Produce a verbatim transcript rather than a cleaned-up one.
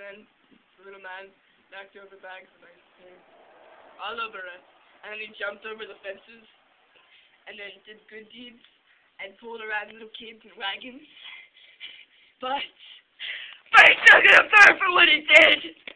then the little man knocked over bags of ice cream all over us. And then he jumped over the fences, and then did good deeds, and pulled around little kids and wagons. But, but he took it apart for what he did!